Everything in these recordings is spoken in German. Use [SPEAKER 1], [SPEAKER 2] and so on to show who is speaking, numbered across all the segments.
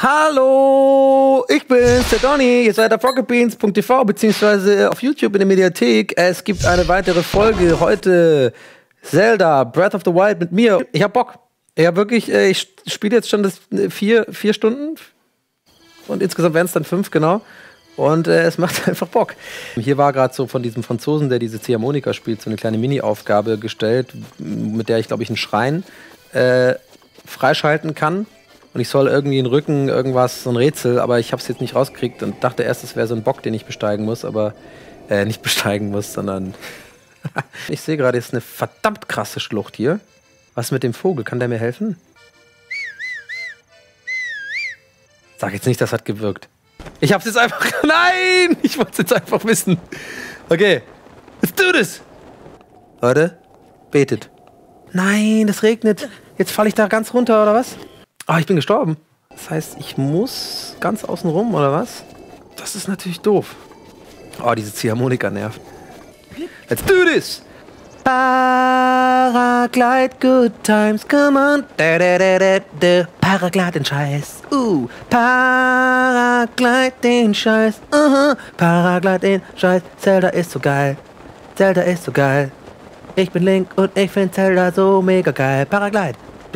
[SPEAKER 1] Hallo, ich bin's, der Donny. Ihr seid auf rocketbeans.tv beziehungsweise auf YouTube in der Mediathek. Es gibt eine weitere Folge heute. Zelda, Breath of the Wild mit mir. Ich hab Bock. Ich hab wirklich, ich spiele jetzt schon das vier Stunden. Und insgesamt wären es dann 5, genau. Und es macht einfach Bock. Hier war gerade so von diesem Franzosen, der diese Ziehharmonika spielt, so eine kleine Mini-Aufgabe gestellt, mit der ich, glaube ich, einen Schrein freischalten kann. Und ich soll irgendwie in den Rücken irgendwas, so ein Rätsel, aber ich habe es jetzt nicht rausgekriegt und dachte erst, es wäre so ein Bock, den ich besteigen muss, aber nicht besteigen muss, sondern ich sehe gerade, es ist eine verdammt krasse Schlucht hier. Was mit dem Vogel? Kann der mir helfen? Sag jetzt nicht, das hat gewirkt. Ich hab's jetzt einfach... Nein! Ich wollte es jetzt einfach wissen. Okay. Let's do this! Leute, betet. Nein, das regnet. Jetzt falle ich da ganz runter, oder was? Ah, ich bin gestorben. Das heißt, ich muss ganz außen rum, oder was? Das ist natürlich doof. Oh, diese Ziehharmonika nervt. Let's do this! Paraglide, good times, come on. Paraglide den Scheiß. Paraglide den Scheiß. Paraglide den Scheiß. Zelda ist so geil. Zelda ist so geil. Ich bin Link und ich find Zelda so mega geil. Paraglide.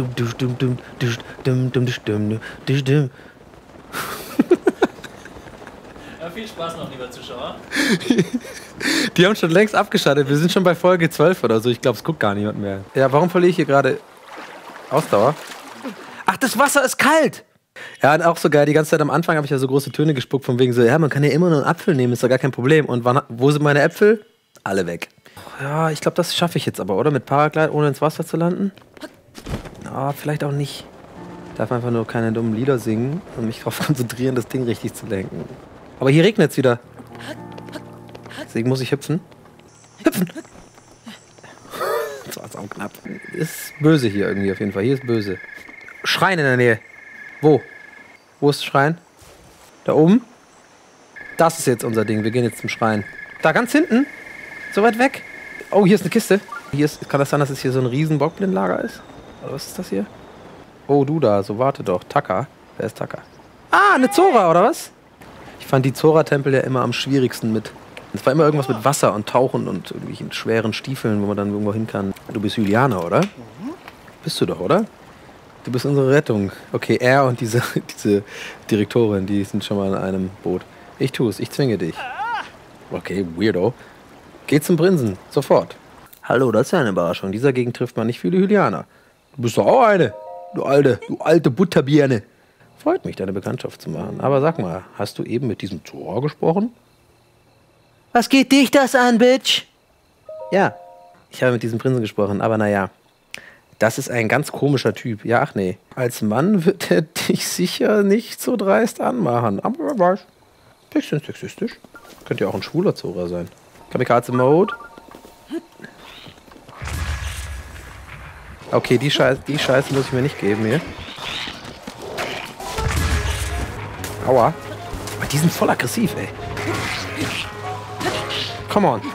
[SPEAKER 2] Ja, viel Spaß noch, lieber Zuschauer.
[SPEAKER 1] Die haben schon längst abgeschaltet. Wir sind schon bei Folge 12 oder so. Ich glaube, es guckt gar niemand mehr. Ja, warum verliere ich hier gerade Ausdauer? Ach, das Wasser ist kalt! Ja, und auch so geil. Die ganze Zeit am Anfang habe ich ja so große Töne gespuckt, von wegen so, ja, man kann ja immer nur einen Apfel nehmen, ist doch gar kein Problem. Und wo sind meine Äpfel? Alle weg. Ja, ich glaube, das schaffe ich jetzt aber, oder? Mit Paraglide, ohne ins Wasser zu landen? Ah, vielleicht auch nicht. Ich darf einfach nur keine dummen Lieder singen und mich darauf konzentrieren, das Ding richtig zu lenken. Aber hier regnet es wieder. Deswegen muss ich hüpfen. Hüpfen! Das war jetzt auch knapp. Ist böse hier irgendwie auf jeden Fall. Hier ist böse. Schrein in der Nähe. Wo? Wo ist das Schrein? Da oben? Das ist jetzt unser Ding. Wir gehen jetzt zum Schrein. Da ganz hinten? So weit weg? Oh, hier ist eine Kiste. Kann das sein, dass es hier so ein riesen Bockblindlager ist? Oder was ist das hier? Oh, du da. So, warte doch. Taka. Wer ist Taka? Ah, eine Zora, oder was? Ich fand die Zora-Tempel ja immer am schwierigsten mit. Es war immer irgendwas mit Wasser und Tauchen und irgendwelchen schweren Stiefeln, wo man dann irgendwo hin kann. Du bist Juliana, oder? Bist du doch, oder? Du bist unsere Rettung. Okay, er und diese Direktorin, die sind schon mal in einem Boot. Ich tue es, ich zwinge dich. Okay, Weirdo. Geh zum Prinzen, sofort. Hallo, das ist ja eine Überraschung. In dieser Gegend trifft man nicht viele Julianer. Du bist doch auch eine. Du alte Butterbirne. Freut mich, deine Bekanntschaft zu machen. Aber sag mal, hast du eben mit diesem Zora gesprochen? Was geht dich das an, Bitch? Ja, ich habe mit diesem Prinzen gesprochen, aber naja. Das ist ein ganz komischer Typ. Ja, ach nee. Als Mann wird er dich sicher nicht so dreist anmachen. Aber wer weiß. Bisschen sexistisch. Könnte ja auch ein schwuler Zora sein. Kamikaze-Mode. Okay, die Scheiße muss ich mir nicht geben hier. Aua. Aber die sind voll aggressiv, ey. Come on.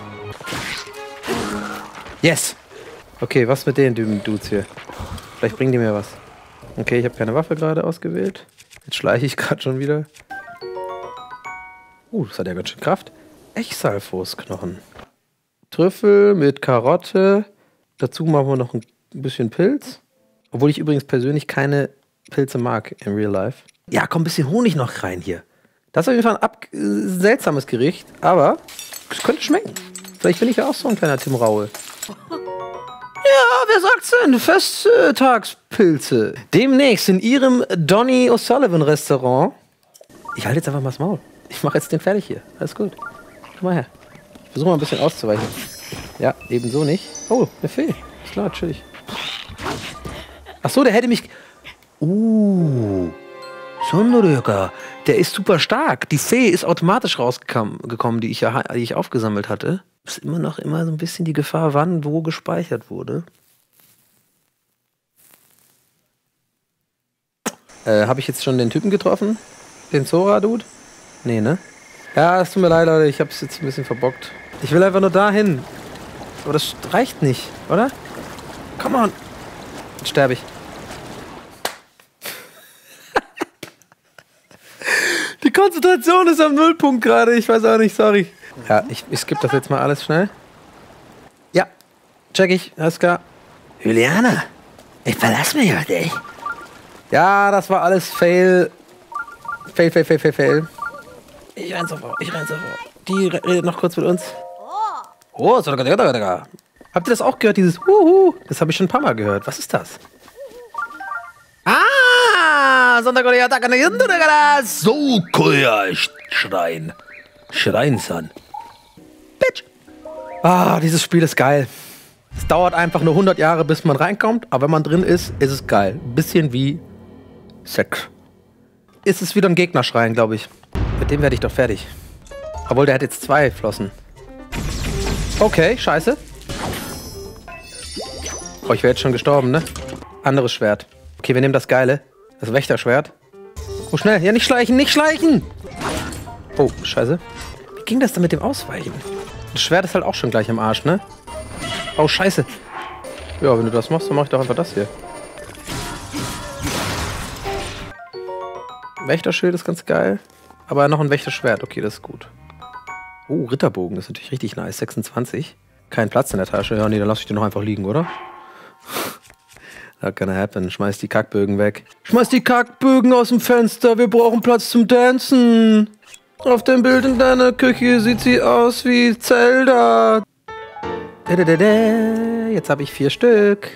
[SPEAKER 1] Yes. Okay, was mit den Dudes hier? Vielleicht bringen die mir was. Okay, ich habe keine Waffe gerade ausgewählt. Jetzt schleiche ich gerade schon wieder. Das hat ja ganz schön Kraft. Echsalfosknochen. Trüffel mit Karotte. Dazu machen wir noch ein bisschen Pilz. Obwohl ich übrigens persönlich keine Pilze mag in Real Life. Ja, komm, ein bisschen Honig noch rein hier. Das ist auf jeden Fall ein seltsames Gericht, aber es könnte schmecken. Vielleicht bin ich ja auch so ein kleiner Tim Raue. Ja, wer sagt's denn? Festtagspilze. Demnächst in Ihrem Donny O'Sullivan Restaurant. Ich halte jetzt einfach mal das Maul. Ich mache jetzt den fertig hier. Alles gut. Komm mal her. Ich versuche mal ein bisschen auszuweichen. Ja, ebenso nicht. Oh, eine Fee. Ist klar, chillig. Ach so, der hätte mich... Sonröger. Der ist super stark. Die Fee ist automatisch rausgekommen, die ich aufgesammelt hatte. Ist immer so ein bisschen die Gefahr, wann wo gespeichert wurde. Habe ich jetzt schon den Typen getroffen? Den Zora-Dude? Nee, ne? Ja, es tut mir leid, Leute. Ich habe es jetzt ein bisschen verbockt. Ich will einfach nur dahin. Aber das reicht nicht, oder? Come on. Jetzt sterbe ich. Die Konzentration ist am Nullpunkt gerade. Ich weiß auch nicht, sorry. Ja, ich skippe das jetzt mal alles schnell. Ja, check ich. Alles klar. Juliana, ich verlasse mich auf dich. Ja, das war alles Fail. Fail. Ich renn sofort. Die redet noch kurz mit uns. Oh, habt ihr das auch gehört, dieses Huhu? Das habe ich schon ein paar Mal gehört. Was ist das? Ah, so Schrein. Schrein-san. Bitch. Ah, dieses Spiel ist geil. Es dauert einfach nur 100 Jahre, bis man reinkommt, aber wenn man drin ist, ist es geil. Ein bisschen wie Sex. Ist es wieder ein Gegnerschrein, glaube ich. Mit dem werde ich doch fertig. Obwohl, der hat jetzt 2 Flossen. Okay, scheiße. Oh, ich wäre jetzt schon gestorben, ne? Anderes Schwert. Okay, wir nehmen das Geile. Das Wächterschwert. Oh, schnell. Ja, nicht schleichen. Oh, scheiße. Wie ging das denn mit dem Ausweichen? Das Schwert ist halt auch schon gleich im Arsch, ne? Oh, scheiße. Ja, wenn du das machst, dann mach ich doch einfach das hier. Wächterschild ist ganz geil. Aber noch ein Wächterschwert. Okay, das ist gut. Oh, Ritterbogen. Das ist natürlich richtig nice. 26. Kein Platz in der Tasche. Ja, nee, dann lass ich den noch einfach liegen, oder? That gonna happen. Schmeiß die Kackbögen weg. Schmeiß die Kackbögen aus dem Fenster. Wir brauchen Platz zum Dancen. Auf dem Bild in deiner Küche sieht sie aus wie Zelda. Jetzt habe ich 4 Stück.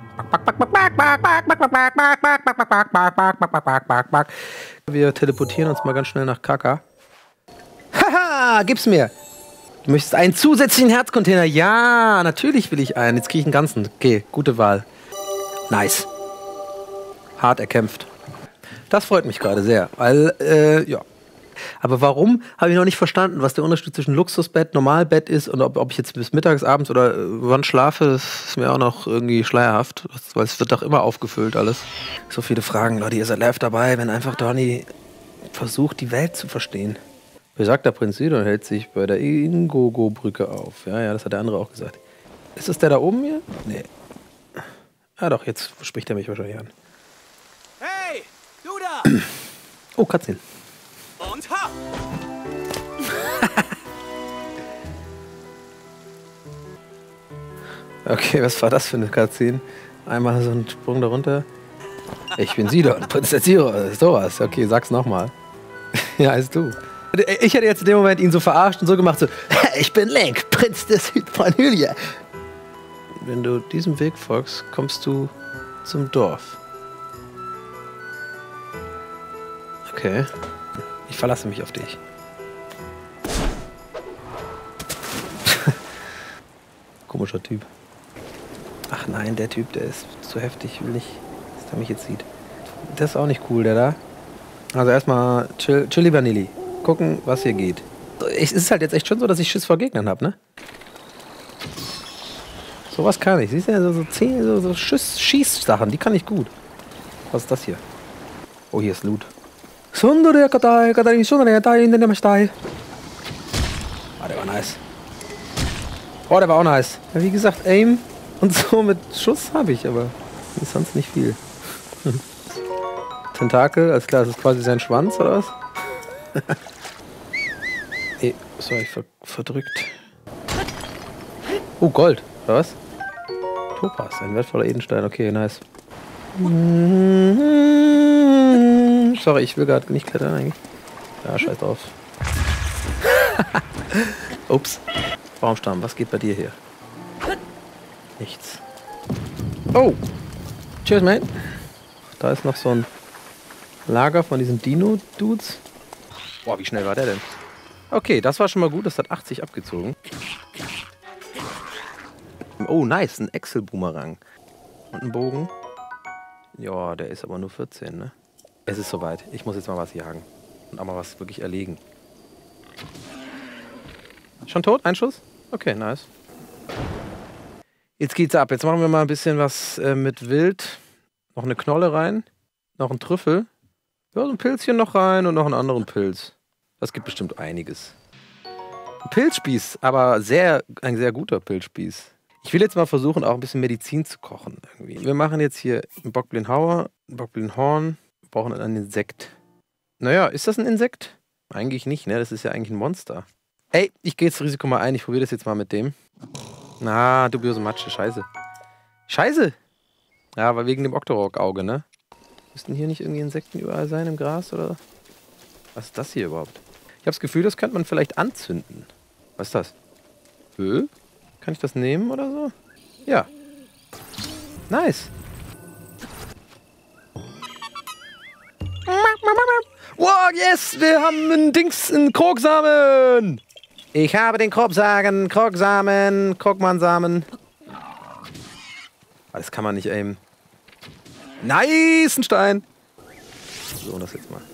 [SPEAKER 1] Wir teleportieren uns mal ganz schnell nach Kaka. Haha, gib's mir. Du möchtest einen zusätzlichen Herzcontainer? Ja, natürlich will ich einen. Jetzt kriege ich einen ganzen. Okay, gute Wahl. Nice. Hart erkämpft. Das freut mich gerade sehr, weil, ja. Aber warum, habe ich noch nicht verstanden, was der Unterschied zwischen Luxusbett, Normalbett ist und ob ich jetzt bis mittags, abends oder wann schlafe, das ist mir auch noch irgendwie schleierhaft, weil es wird doch immer aufgefüllt alles. So viele Fragen, Leute, ihr seid live dabei, wenn einfach Donny versucht, die Welt zu verstehen. Besagter Prinz Sidon hält sich bei der Ingogo-Brücke auf. Ja, das hat der andere auch gesagt. Ist es der da oben hier? Nee. Ah doch, jetzt spricht er mich wahrscheinlich an.
[SPEAKER 3] Hey, du da!
[SPEAKER 1] Oh, Cutscene.
[SPEAKER 3] Und ha!
[SPEAKER 1] Okay, was war das für eine Cutscene? Einmal so ein Sprung darunter. Ich bin Sidon, Prinz der Tiere, sowas. Okay, sag's nochmal. Ja, ist du. Ich hätte jetzt in dem Moment ihn so verarscht und so gemacht, so, ich bin Link, Prinz der Südvanille. Wenn du diesem Weg folgst, kommst du zum Dorf. Okay. Ich verlasse mich auf dich. Komischer Typ. Ach nein, der Typ, der ist zu heftig. Ich will nicht, dass der mich jetzt sieht. Das ist auch nicht cool, der da. Also erstmal Chili Vanilli. Gucken, was hier geht. Es ist halt jetzt echt schon so, dass ich Schiss vor Gegnern habe, ne? Sowas kann ich. Siehst du, so Schießsachen, die kann ich gut. Was ist das hier? Oh, hier ist Loot. Ah, der war nice. Oh, der war auch nice. Ja, wie gesagt, Aim und so mit Schuss habe ich, aber ist sonst nicht viel. Tentakel, alles klar, das ist quasi sein Schwanz, oder was? Ey, was war ich verdrückt? Oh, Gold, oder was? Topaz, ein wertvoller Edelstein, okay, nice. Sorry, ich will gerade nicht klettern eigentlich. Ja, scheiß drauf. Ups. Baumstamm, was geht bei dir hier? Nichts. Oh! Cheers, mate. Da ist noch so ein Lager von diesen Dino-Dudes. Boah, wie schnell war der denn? Okay, das war schon mal gut. Das hat 80 abgezogen. Oh, nice. Ein Excel-Boomerang. Und ein Bogen. Ja, der ist aber nur 14, ne? Es ist soweit. Ich muss jetzt mal was jagen. Und auch mal was wirklich erlegen. Schon tot? Ein Schuss? Okay, nice. Jetzt geht's ab. Jetzt machen wir mal ein bisschen was mit Wild. Noch eine Knolle rein. Noch ein Trüffel. Ja, so ein Pilzchen noch rein und noch einen anderen Pilz. Das gibt bestimmt einiges. Ein Pilzspieß, aber ein sehr guter Pilzspieß. Ich will jetzt mal versuchen, auch ein bisschen Medizin zu kochen. Irgendwie. Wir machen jetzt hier einen Bockblin Hauer, einen Bockblin Horn. Wir brauchen einen Insekt. Naja, ist das ein Insekt? Eigentlich nicht, ne? Das ist ja eigentlich ein Monster. Ey, ich gehe jetzt das Risiko mal ein. Ich probiere das jetzt mal mit dem. Na, dubiose Matsche. Scheiße. Scheiße! Ja, aber wegen dem Octorok-Auge, ne? Müssten hier nicht irgendwie Insekten überall sein im Gras, oder? Was ist das hier überhaupt? Ich habe das Gefühl, das könnte man vielleicht anzünden. Was ist das? Öl? Kann ich das nehmen oder so? Ja. Nice. Wow, yes! Wir haben einen Dings, einen Krogsamen! Ich habe den Krogsamen, Krogmannsamen. Das kann man nicht aimen. Nice, ein Stein! So, das jetzt mal.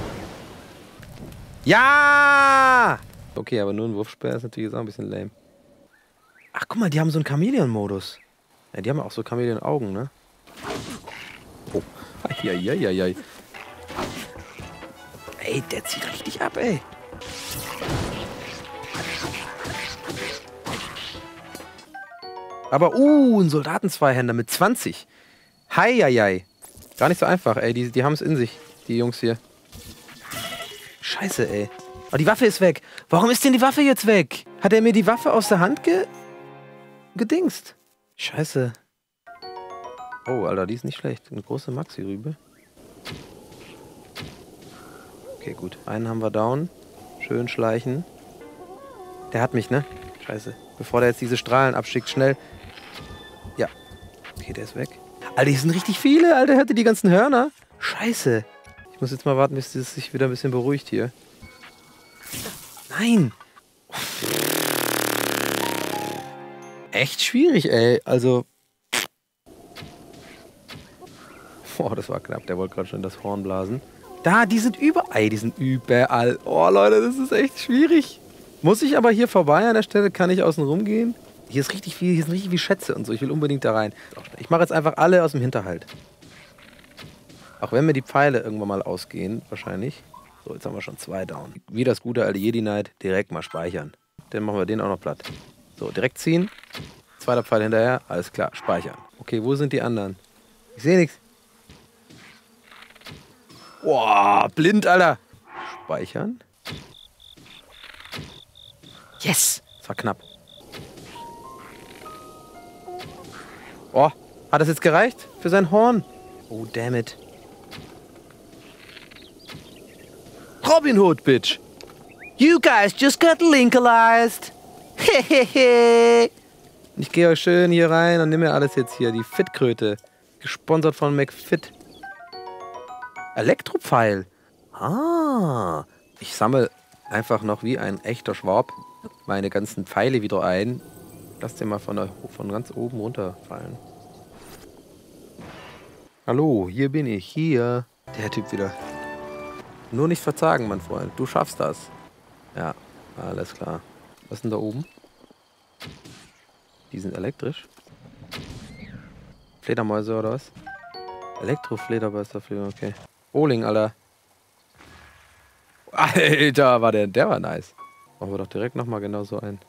[SPEAKER 1] Ja! Okay, aber nur ein Wurfspeer ist natürlich jetzt auch ein bisschen lame. Ach, guck mal, die haben so einen Chamäleon-Modus. Ja, die haben auch so Chamäleon-Augen, ne? Oh. Eieieiei. Ey, der zieht richtig ab, ey. Aber, ein Soldatenzweihänder mit 20. Heieiei. Gar nicht so einfach, ey. Die haben es in sich, die Jungs hier. Scheiße, ey. Oh, die Waffe ist weg. Warum ist denn die Waffe jetzt weg? Hat er mir die Waffe aus der Hand gedingst? Scheiße. Oh, Alter, die ist nicht schlecht. Eine große Maxi-Rübe. Okay, gut. Einen haben wir down. Schön schleichen. Der hat mich, ne? Scheiße. Bevor der jetzt diese Strahlen abschickt, schnell. Ja. Okay, der ist weg. Alter, die sind richtig viele, Alter. Hört ihr die ganzen Hörner? Scheiße. Ich muss jetzt mal warten, bis es sich wieder ein bisschen beruhigt hier. Nein. Echt schwierig, ey. Also. Boah, das war knapp. Der wollte gerade schon das Horn blasen. Da, die sind überall. Die sind überall. Oh, Leute, das ist echt schwierig. Muss ich aber hier vorbei an der Stelle? Kann ich außen rum gehen? Hier ist richtig viel, hier sind richtig viele Schätze und so. Ich will unbedingt da rein. Ich mache jetzt einfach alle aus dem Hinterhalt. Auch wenn mir die Pfeile irgendwann mal ausgehen, wahrscheinlich. So, jetzt haben wir schon 2 down. Wie das gute alte Jedi Knight, direkt mal speichern. Dann machen wir den auch noch platt. So, direkt ziehen. 2. Pfeil hinterher. Alles klar, speichern. Okay, wo sind die anderen? Ich sehe nichts. Boah, blind, Alter. Speichern. Yes! Das war knapp. Oh, hat das jetzt gereicht für sein Horn? Oh, damn it. Robin Hood, bitch! You guys just got linkalized! Hehehe! Ich gehe euch schön hier rein und nehme mir alles jetzt hier. Die Fitkröte. Gesponsert von McFit. Elektropfeil. Ah. Ich sammle einfach noch wie ein echter Schwab meine ganzen Pfeile wieder ein. Lass den mal von ganz oben runterfallen. Hallo, hier bin ich. Hier. Der Typ wieder. Nur nicht verzagen, mein Freund. Du schaffst das. Ja, alles klar. Was ist denn da oben? Die sind elektrisch. Fledermäuse oder was? Elektrofledermäuse, okay. Bowling, Alter. Alter, der war nice. Machen wir doch direkt nochmal genau so ein.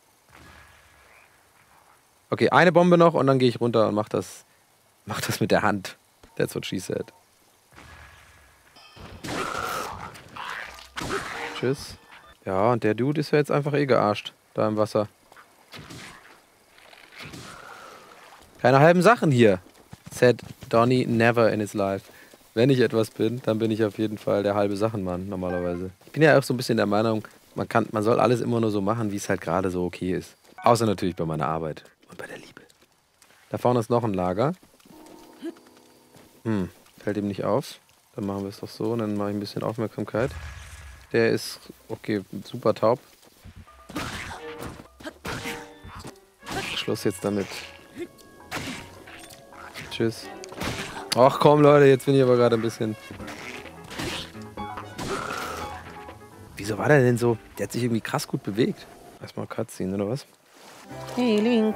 [SPEAKER 1] Okay, eine Bombe noch und dann gehe ich runter und mach das mit der Hand. That's what she said. Tschüss. Ja, und der Dude ist ja jetzt einfach eh gearscht. Da im Wasser. Keine halben Sachen hier. Said Donnie never in his life. Wenn ich etwas bin, dann bin ich auf jeden Fall der halbe Sachenmann normalerweise. Ich bin ja auch so ein bisschen der Meinung, man soll alles immer nur so machen, wie es halt gerade so okay ist. Außer natürlich bei meiner Arbeit und bei der Liebe. Da vorne ist noch ein Lager. Fällt ihm nicht auf. Dann machen wir es doch so und dann mache ich ein bisschen Aufmerksamkeit. Der ist, okay, super taub. Schluss jetzt damit. Tschüss. Ach komm, Leute, jetzt bin ich aber gerade ein bisschen... Wieso war der denn so? Der hat sich irgendwie krass gut bewegt. Erstmal Cutscene, oder was? Hey, Link.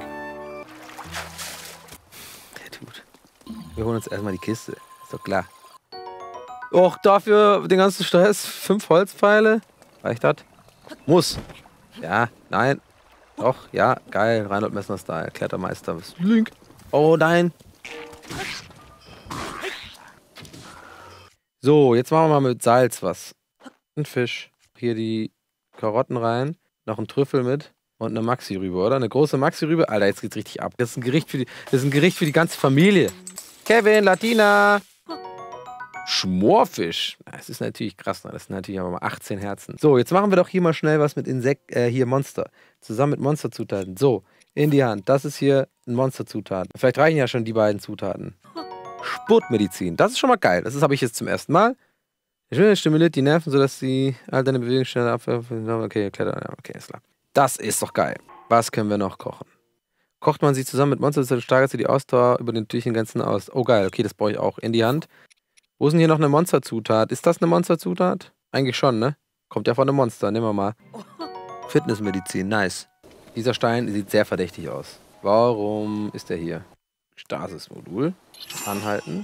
[SPEAKER 1] Der tut. Wir holen uns erstmal die Kiste. Ist doch klar. Och, dafür den ganzen Stress. 5 Holzpfeile. Reicht das? Muss. Ja, nein. Doch, ja, geil. Reinhold Messner-Style. Klettermeister. Link. Oh nein. So, jetzt machen wir mal mit Salz was. Ein Fisch. Hier die Karotten rein. Noch ein Trüffel mit. Und eine Maxi-Rübe, oder? Eine große Maxi-Rübe. Alter, jetzt geht's richtig ab. Das ist ein Gericht für die ganze Familie. Kevin, Latina. Schmorfisch. Das ist natürlich krass. Das sind natürlich aber mal 18 Herzen. So, jetzt machen wir doch hier mal schnell was mit hier Monster. Zusammen mit Monsterzutaten. So, in die Hand. Das ist hier ein Monsterzutat. Vielleicht reichen ja schon die beiden Zutaten. Sportmedizin. Das ist schon mal geil. Das habe ich jetzt zum ersten Mal. Stimuliert die Nerven, sodass die all deine Bewegungen schneller abwerfen. Okay, klettern. Okay, ist klar. Das ist doch geil. Was können wir noch kochen? Kocht man sie zusammen mit Monsterzutaten, steigert sie die Ausdauer über den natürlichen Grenzen aus. Oh geil, okay, das brauche ich auch. In die Hand. Wo ist denn hier noch eine Monsterzutat? Ist das eine Monsterzutat? Eigentlich schon, ne? Kommt ja von einem Monster, nehmen wir mal. Fitnessmedizin, nice. Dieser Stein sieht sehr verdächtig aus. Warum ist der hier? Stasis-Modul. Anhalten.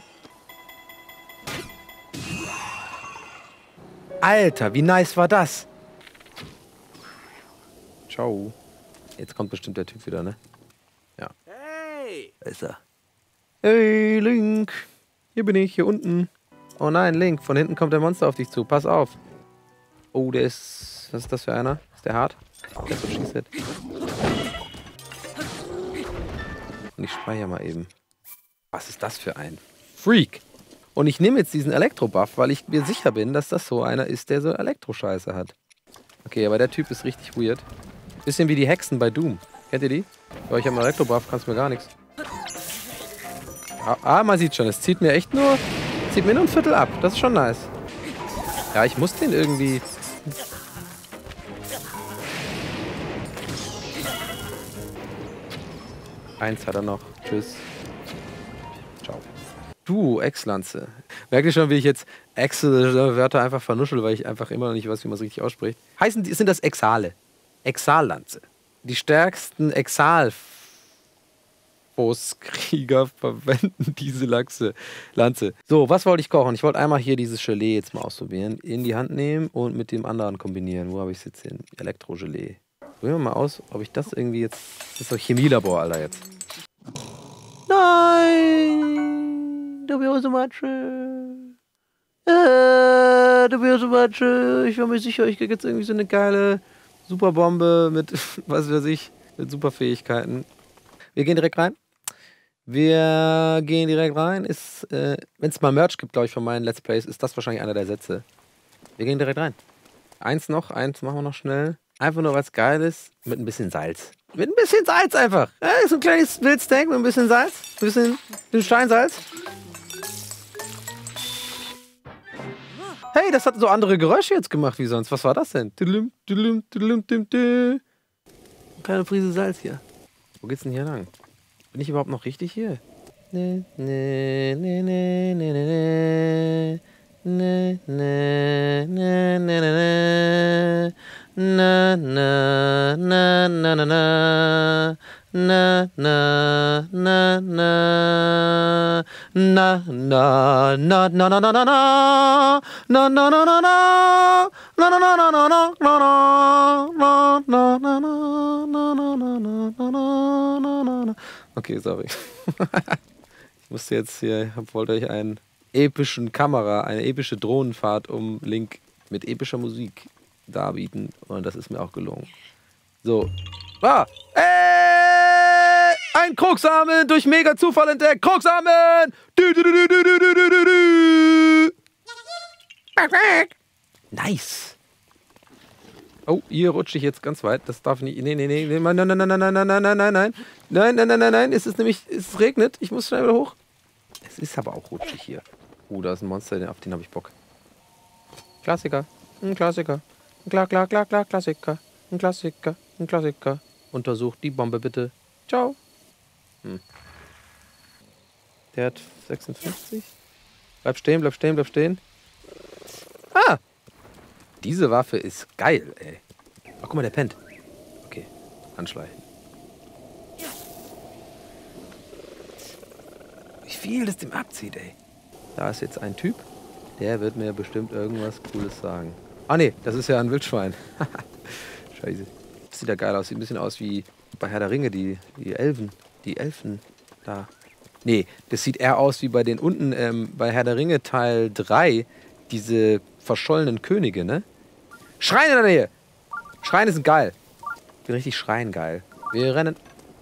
[SPEAKER 1] Alter, wie nice war das? Ciao. Jetzt kommt bestimmt der Typ wieder, ne? Ja.
[SPEAKER 3] Hey!
[SPEAKER 1] Da ist er. Hey, Link. Hier bin ich, hier unten. Oh nein, Link, von hinten kommt der Monster auf dich zu. Pass auf. Oh, der ist... Was ist das für einer? Ist der hart? Der ist so schießt. Und ich speichere mal eben. Was ist das für ein Freak? Und ich nehme jetzt diesen Elektro-Buff, weil ich mir sicher bin, dass das so einer ist, der so Elektro-Scheiße hat. Okay, aber der Typ ist richtig weird. Bisschen wie die Hexen bei Doom. Kennt ihr die? Aber ich habe einen Elektro-Buff, kannst mir gar nichts. Man sieht schon, es zieht mir echt nur... Zieht mir nur ein Viertel ab. Das ist schon nice. Ja, ich muss den irgendwie... Eins hat er noch. Tschüss. Ciao. Du, Ex-Lanze. Merkt ihr schon, wie ich jetzt Ex-Wörter einfach vernuschel, weil ich einfach immer noch nicht weiß, wie man es richtig ausspricht. Sind das Exale. Exallanze. Die stärksten Krieger verwenden diese Lanze. So, was wollte ich kochen? Ich wollte einmal hier dieses Gelee jetzt mal ausprobieren. In die Hand nehmen und mit dem anderen kombinieren. Wo habe ich es jetzt hin? Elektro-Gelee. Probieren wir mal aus, ob ich das irgendwie jetzt... Das ist doch Chemielabor, Alter, jetzt. Nein! Dubioso-Matsche! Dubioso-Matsche! Ich war mir sicher, ich kriege jetzt irgendwie so eine geile Superbombe mit, was weiß ich, mit Superfähigkeiten. Wir gehen direkt rein. Wenn es mal Merch gibt, glaube ich, von meinen Let's Plays, ist das wahrscheinlich einer der Sätze. Wir gehen direkt rein. Eins machen wir noch schnell. Einfach nur was Geiles mit ein bisschen Salz. Mit ein bisschen Salz einfach. Ja, so ein kleines Wildsteak mit ein bisschen Salz. Ein bisschen Steinsalz. Hey, das hat so andere Geräusche jetzt gemacht wie sonst. Was war das denn? Eine kleine Prise Salz hier. Wo geht's denn hier lang? Bin ich überhaupt noch richtig hier? Nee. Okay, sorry. Ich musste jetzt hier, wollte euch eine epische Drohnenfahrt um Link mit epischer Musik darbieten. Und das ist mir auch gelungen. So. Ein Krugsamen durch mega Zufall entdeckt. Krugsamen! Nice. Oh, hier rutsche ich jetzt ganz weit. Das darf nicht. Nee. Nein. Es regnet. Ich muss schnell wieder hoch. Es ist aber auch rutschig hier. Da ist ein Monster, auf den habe ich Bock. Klassiker. Ein Klassiker. Klassiker. Ein Klassiker. Untersucht die Bombe bitte. Ciao. Der hat 56. Bleib stehen. Ah! Diese Waffe ist geil, ey. Oh, guck mal, der pennt. Okay, anschleichen. Wie viel das dem abzieht, ey. Da ist jetzt ein Typ, der wird mir bestimmt irgendwas Cooles sagen. Ah, nee, das ist ja ein Wildschwein. Scheiße. Das sieht ja geil aus. Sieht ein bisschen aus wie bei Herr der Ringe, die Elfen. Die Elfen da. Nee, das sieht eher aus wie bei den unten, bei Herr der Ringe Teil 3, diese verschollenen Könige, ne? Schreien in der Nähe! Schreien sind geil. Richtig schreien geil. Wir rennen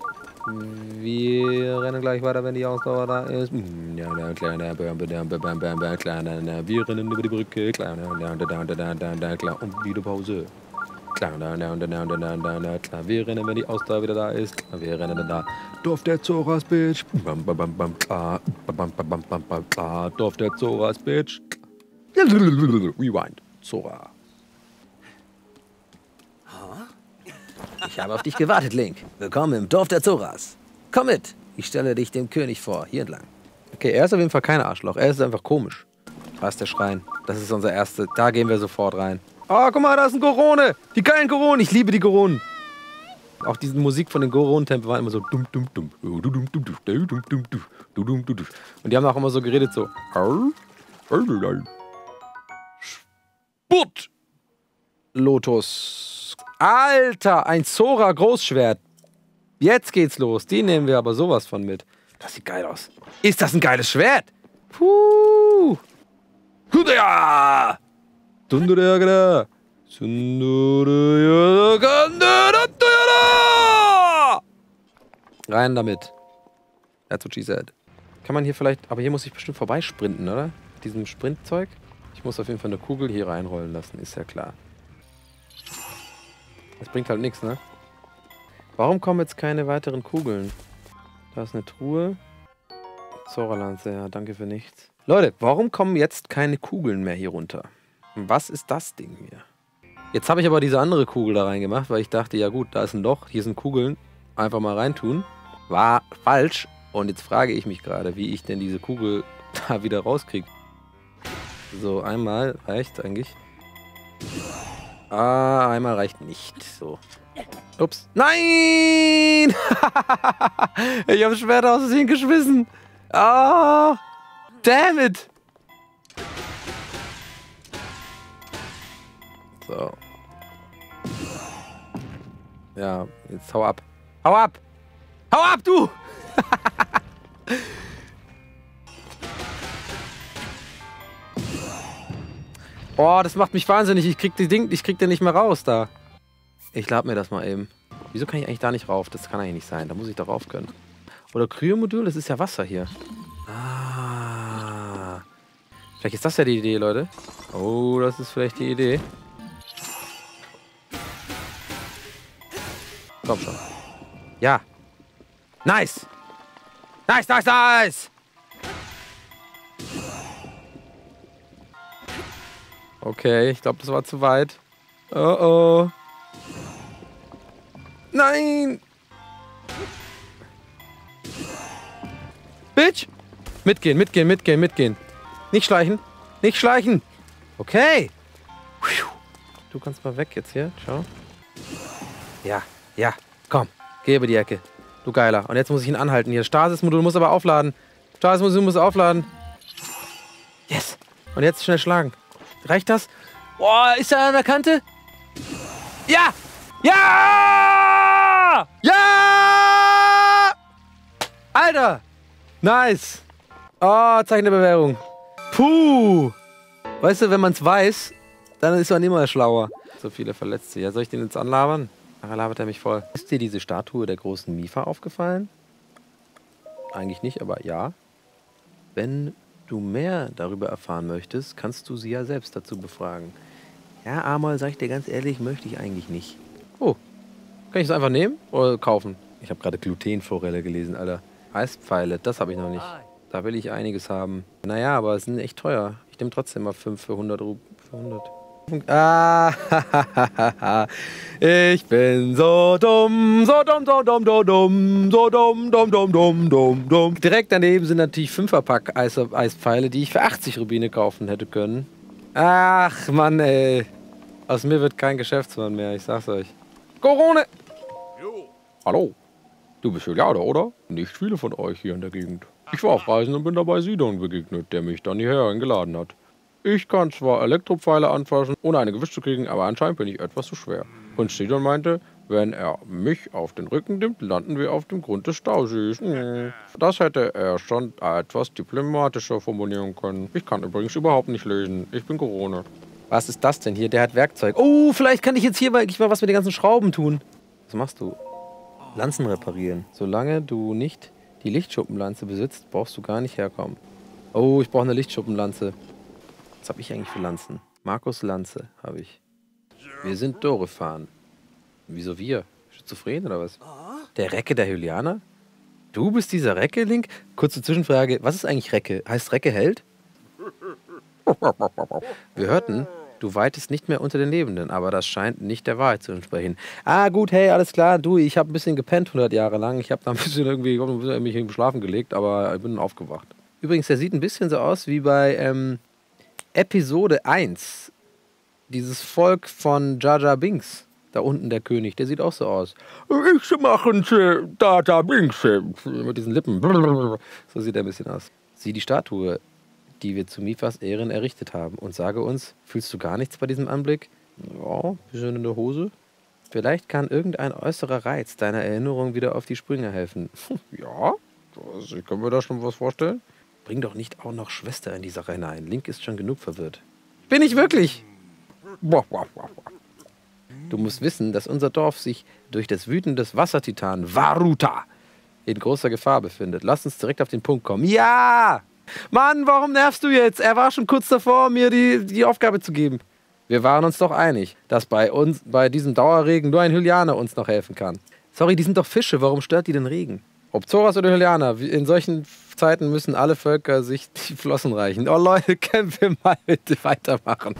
[SPEAKER 1] gleich weiter, wenn die Ausdauer da ist. Ja, kleiner, kleiner, wir rennen über die Brücke, kleiner, klar, und wieder Pause. Klar, wir rennen, wenn die Ausdauer wieder da ist. Klar, wir rennen da. Dorf der Zoras, Bitch. Klar, klar, Dorf der Zoras, Bitch. Rewind. Zora. Ich habe auf dich gewartet, Link. Willkommen im Dorf der Zoras. Komm mit. Ich stelle dich dem König vor. Hier entlang. Okay, er ist auf jeden Fall kein Arschloch. Er ist einfach komisch. Da ist der Schrein. Das ist unser erster. Da gehen wir sofort rein. Oh, guck mal, da ist ein Gorone. Die geilen Goronen. Ich liebe die Goronen. Auch diese Musik von den Goronentempeln war immer so dumm, dumm, dumm. Und die haben auch immer so geredet, so. Sput! Lotus. Alter, ein Zora Großschwert. Jetzt geht's los. Die nehmen wir aber sowas von mit. Das sieht geil aus. Ist das ein geiles Schwert? Puh. Hudea! Dunduragada. Rein damit. That's what she said. Kann man hier vielleicht... Aber hier muss ich bestimmt vorbeisprinten, oder? Mit diesem Sprintzeug. Ich muss auf jeden Fall eine Kugel hier reinrollen lassen, ist ja klar. Das bringt halt nichts, ne? Warum kommen jetzt keine weiteren Kugeln? Da ist eine Truhe. Zora-Lanze, ja, danke für nichts. Leute, warum kommen jetzt keine Kugeln mehr hier runter? Was ist das Ding hier? Jetzt habe ich aber diese andere Kugel da reingemacht, weil ich dachte, ja gut, da ist ein Loch, hier sind Kugeln. Einfach mal reintun. War falsch. Und jetzt frage ich mich gerade, wie ich denn diese Kugel da wieder rauskriege. So, einmal reicht eigentlich. Ah, einmal reicht nicht. So. Ups. Nein! Ich habe das Schwert aus Versehen geschmissen. Ah! Damn it! So. Ja, jetzt hau ab. Hau ab! Hau ab, du! Oh, das macht mich wahnsinnig. Ich krieg den nicht mehr raus da. Ich lade mir das mal eben. Wieso kann ich eigentlich da nicht rauf? Das kann eigentlich nicht sein. Da muss ich doch rauf können. Oder Kryomodul? Das ist ja Wasser hier. Ah. Vielleicht ist das ja die Idee, Leute. Oh, das ist vielleicht die Idee. Komm schon. Ja. Nice. Nice, nice, nice. Okay, ich glaube, das war zu weit. Oh oh. Nein! Bitch! Mitgehen, mitgehen, mitgehen, mitgehen. Nicht schleichen. Nicht schleichen. Okay. Du kannst mal weg jetzt hier. Schau. Ja, ja. Komm. Geh über die Ecke. Du Geiler. Und jetzt muss ich ihn anhalten hier. Stasis-Modul muss aber aufladen. Stasis-Modul muss aufladen. Yes. Und jetzt schnell schlagen. Reicht das? Boah, ist er an der Kante? Ja! Ja! Ja! Alter! Nice! Oh, Zeichen der Bewährung. Puh! Weißt du, wenn man es weiß, dann ist man immer schlauer. So viele Verletzte. Ja, soll ich den jetzt anlabern? Ach, labert er mich voll. Ist dir diese Statue der großen Mifa aufgefallen? Eigentlich nicht, aber ja. Wenn du mehr darüber erfahren möchtest, kannst du sie ja selbst dazu befragen. Ja, Amol, sag ich dir ganz ehrlich, möchte ich eigentlich nicht. Oh, kann ich es einfach nehmen oder kaufen? Ich habe gerade Glutenforelle gelesen, Alter. Eispfeile, das habe ich noch nicht. Da will ich einiges haben. Naja, aber es sind echt teuer. Ich nehme trotzdem mal 5 für 100 Rub. Für 100. Ah, ich bin so dumm, so dumm, so dumm, so dumm, so dumm, dumm, dumm, dumm, dumm, dumm. Direkt daneben sind natürlich 5er-Pack Eispfeile, die ich für 80 Rubine kaufen hätte können. Ach, Mann, ey. Aus mir wird kein Geschäftsmann mehr, ich sag's euch. Corona! Hallo. Du bist Juliane, oder? Nicht viele von euch hier in der Gegend. Ich war auf Reisen und bin dabei Sidon begegnet, der mich dann hierher eingeladen hat. Ich kann zwar Elektropfeile anfassen, ohne eine gewischt zu kriegen, aber anscheinend bin ich etwas zu schwer. Prinz Sidon meinte, Wenn er mich auf den Rücken nimmt, landen wir auf dem Grund des Stausees. Das hätte er schon etwas diplomatischer formulieren können. Ich kann übrigens überhaupt nicht lesen. Ich bin Corona. Was ist das denn hier? Der hat Werkzeug. Oh, vielleicht kann ich jetzt hier mal was mit den ganzen Schrauben tun. Was machst du? Lanzen reparieren. Solange du nicht die Lichtschuppenlanze besitzt, brauchst du gar nicht herkommen. Oh, ich brauche eine Lichtschuppenlanze. Was habe ich eigentlich für Lanzen? Markus Lanze habe ich. Wir sind Dorefan. Wieso wir? Schizophren oder was? Der Recke der Hylianer? Du bist dieser Recke, Link? Kurze Zwischenfrage. Was ist eigentlich Recke? Heißt Recke Held? Wir hörten, du weitest nicht mehr unter den Lebenden, aber das scheint nicht der Wahrheit zu entsprechen. Ah, gut, hey, alles klar. Du, ich habe ein bisschen gepennt 100 Jahre lang. Ich habe da ein bisschen irgendwie mich im Schlafen gelegt, aber ich bin aufgewacht. Übrigens, der sieht ein bisschen so aus wie bei Episode 1. Dieses Volk von Jar Jar Binks. Da unten der König, der sieht auch so aus. Ich machen Jar Jar Binks. Mit diesen Lippen. So sieht er ein bisschen aus. Sieh die Statue, die wir zu Mifas Ehren errichtet haben. Und sage uns, fühlst du gar nichts bei diesem Anblick? Ja, bisschen in der Hose. Vielleicht kann irgendein äußerer Reiz deiner Erinnerung wieder auf die Sprünge helfen. Ja, ich kann mir da schon was vorstellen. Bring doch nicht auch noch Schwester in die Sache hinein. Link ist schon genug verwirrt. Bin ich wirklich? Du musst wissen, dass unser Dorf sich durch das Wüten des Wassertitan Varuta in großer Gefahr befindet. Lass uns direkt auf den Punkt kommen. Ja! Mann, warum nervst du jetzt? Er war schon kurz davor, mir die Aufgabe zu geben. Wir waren uns doch einig, dass bei diesem Dauerregen nur ein Hylianer uns noch helfen kann. Sorry, die sind doch Fische. Warum stört die den Regen? Ob Zoras oder Hylianer, in solchen Zeiten müssen alle Völker sich die Flossen reichen. Oh Leute, können wir mal bitte weitermachen?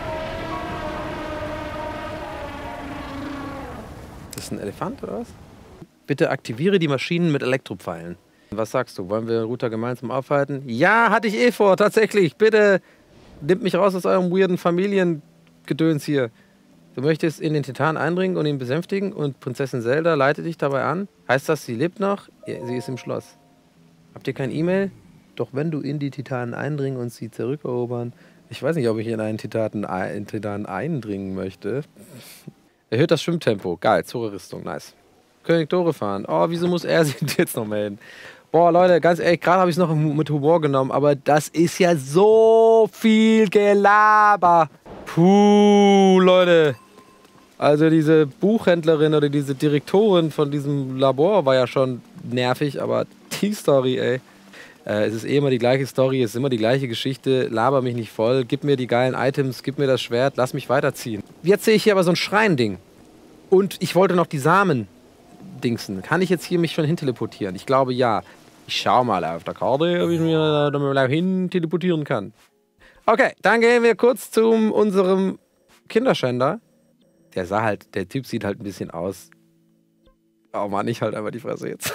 [SPEAKER 1] Das ist ein Elefant oder was? Bitte aktiviere die Maschinen mit Elektropfeilen. Was sagst du? Wollen wir Ruta gemeinsam aufhalten? Ja, hatte ich eh vor, tatsächlich. Bitte nimmt mich raus aus eurem weirden Familiengedöns hier. Du möchtest in den Titan eindringen und ihn besänftigen und Prinzessin Zelda leitet dich dabei an? Heißt das, sie lebt noch? Ja, sie ist im Schloss. Habt ihr kein E-Mail? Doch wenn du in die Titanen eindringen und sie zurückerobern... Ich weiß nicht, ob ich in einen Titan eindringen möchte. Erhöht das Schwimmtempo. Geil, Zora-Rüstung, nice. König Dorefan. Oh, wieso muss er sich jetzt noch melden? Boah, Leute, ganz ehrlich, gerade habe ich es noch mit Humor genommen, aber das ist ja so viel Gelaber. Puh, Leute. Also diese Buchhändlerin oder diese Direktorin von diesem Labor war ja schon nervig, aber die Story, ey. Es ist eh immer die gleiche Story, es ist immer die gleiche Geschichte. Laber mich nicht voll, gib mir die geilen Items, gib mir das Schwert, lass mich weiterziehen. Jetzt sehe ich hier aber so ein Schreinding. Und ich wollte noch die Samen dingsen. Kann ich jetzt hier mich schon hinteleportieren? Ich glaube, ja. Ich schau mal auf der Karte, ob ich mir da hin teleportieren kann. Okay, dann gehen wir kurz zu unserem Kinderschänder. Der Typ sieht halt ein bisschen aus. Oh Mann, ich halt einfach die Fresse jetzt.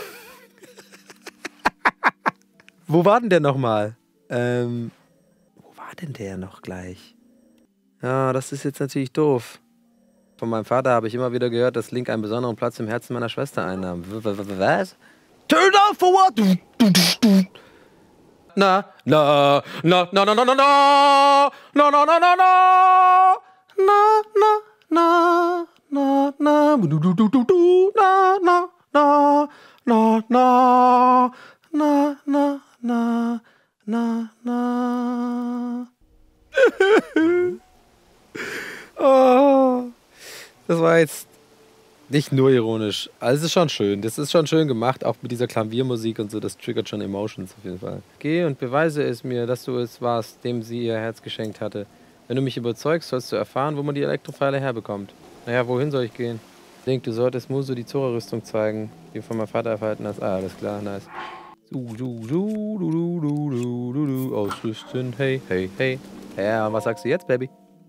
[SPEAKER 1] Wo war denn der nochmal? Wo war denn der noch gleich? Ja, das ist jetzt natürlich doof. Von meinem Vater habe ich immer wieder gehört, dass Link einen besonderen Platz im Herzen meiner Schwester einnahm. Was? Turn off for what? Na, na, na, na, na, na, na, na, na, na, na, na, na, na, na, na, du, du, du, du, du, na, na, na, na, na, na, na, na, na, na. Oh, das war jetzt nicht nur ironisch. Also es ist schon schön. Das ist schon schön gemacht, auch mit dieser Klaviermusik und so. Das triggert schon Emotions auf jeden Fall. Geh und beweise es mir, dass du es warst, dem sie ihr Herz geschenkt hatte. Wenn du mich überzeugst, sollst du erfahren, wo man die Elektropfeile herbekommt. Naja, wohin soll ich gehen? Link, du solltest Muso die Zora-Rüstung zeigen, die du von meinem Vater erhalten hast. Ah, alles klar, nice. Ausrüsten, hey, hey, hey. Ja, was sagst du jetzt, Baby?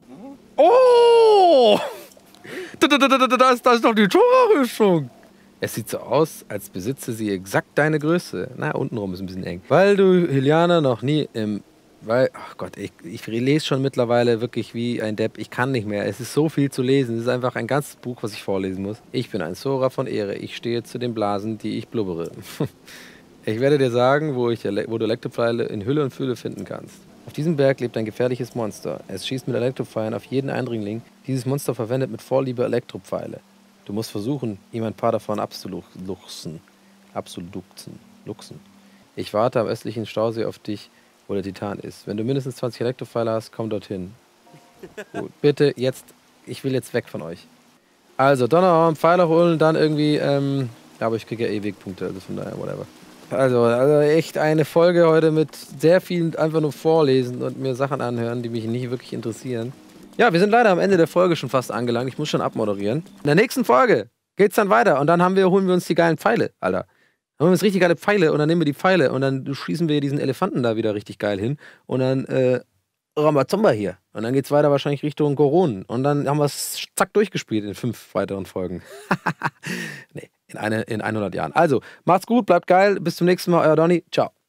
[SPEAKER 1] Oh! Das ist doch die Zora-Rüstung. Es sieht so aus, als besitze sie exakt deine Größe. Na, untenrum ist ein bisschen eng. Weil du Hylianer noch nie ach Gott, ich lese schon mittlerweile wirklich wie ein Depp. Ich kann nicht mehr. Es ist so viel zu lesen. Es ist einfach ein ganzes Buch, was ich vorlesen muss. Ich bin ein Zora von Ehre. Ich stehe zu den Blasen, die ich blubbere. Ich werde dir sagen, wo du Elektropfeile in Hülle und Fülle finden kannst. Auf diesem Berg lebt ein gefährliches Monster. Es schießt mit Elektropfeilen auf jeden Eindringling. Dieses Monster verwendet mit Vorliebe Elektropfeile. Du musst versuchen, ihm ein paar davon abzuluxen. Luxen. Ich warte am östlichen Stausee auf dich, wo der Titan ist. Wenn du mindestens 20 Elektropfeile hast, komm dorthin. Gut, bitte jetzt, ich will jetzt weg von euch. Also, Donnerhorn, Pfeile holen, dann irgendwie, aber ich kriege ja eh Wegpunkte, also von daher, whatever. Also echt eine Folge heute mit sehr viel einfach nur vorlesen und mir Sachen anhören, die mich nicht wirklich interessieren. Ja, wir sind leider am Ende der Folge schon fast angelangt. Ich muss schon abmoderieren. In der nächsten Folge geht's dann weiter und dann holen wir uns die geilen Pfeile, Alter. Dann holen wir uns richtig geile Pfeile und dann nehmen wir die Pfeile und dann schießen wir diesen Elefanten da wieder richtig geil hin und dann, Rambazamba hier. Und dann geht's weiter wahrscheinlich Richtung Koronen. Und dann haben wir es zack durchgespielt in 5 weiteren Folgen. Nee, in 100 Jahren. Also, macht's gut, bleibt geil. Bis zum nächsten Mal, euer Donny. Ciao.